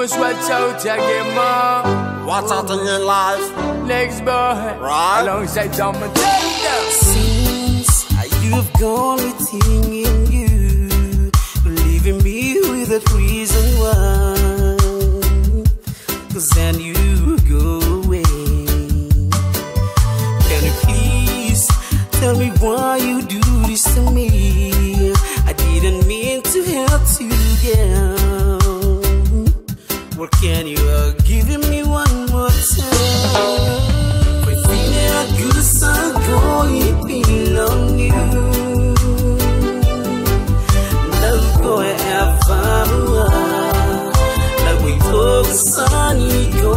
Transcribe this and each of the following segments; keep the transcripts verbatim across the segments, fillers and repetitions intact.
must watch out again, mom. What's out in your life? Next boy, right? Alongside Tom and Taylor. Since you've gone within in you, leaving me with a reason why, then you go away. Can you please tell me why you do this to me? I didn't mean to hurt you, girl. Well, can you uh, give me one more time? We're feeling a good song going belong you. Love go ever, like we took sunny go.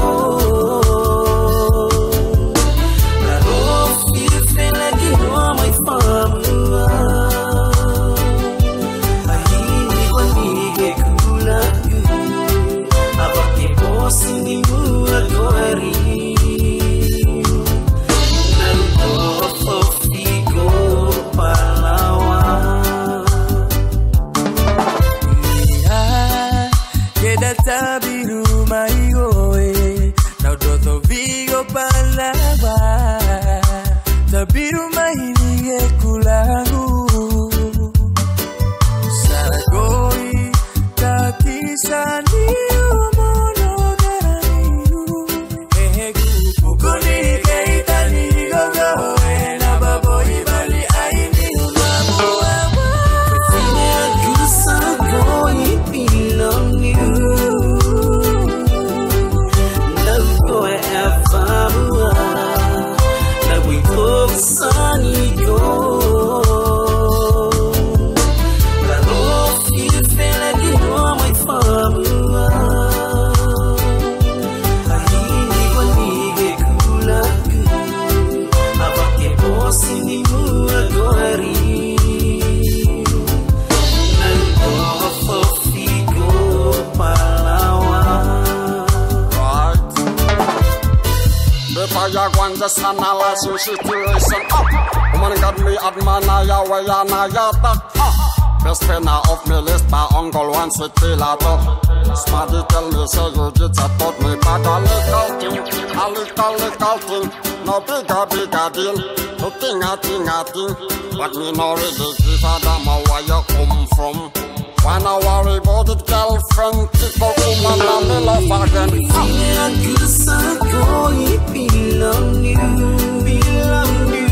I hope you feel like you are my father. I hear when we get cool at you. About the boss in the mood, I go Tabiru maigoe, now doto vigo palava. Tabiru mahinige kulangu. Saragoi tatisani umono daraniru. Ehegu ukoni keitani gogo ena baboi bali aini umamu awa. Fine agusa goi belong you. Sunny go. I hope you feel like you are my father. I hear when we get cool up good. About the boss in the mood, I go Fire one just analyze your situation up. Woman got me admana ya way na ya tak. Best friend of me list my uncle once with Pilato. Smarty tell me say you did support me, but a little thing, a little little thing, no bigger bigger deal. No thing a thing a thing, but me no really give a damn where you come from. When I worry about it, girlfriend, people woman and me love again. Feel a good song going belong you, belong you.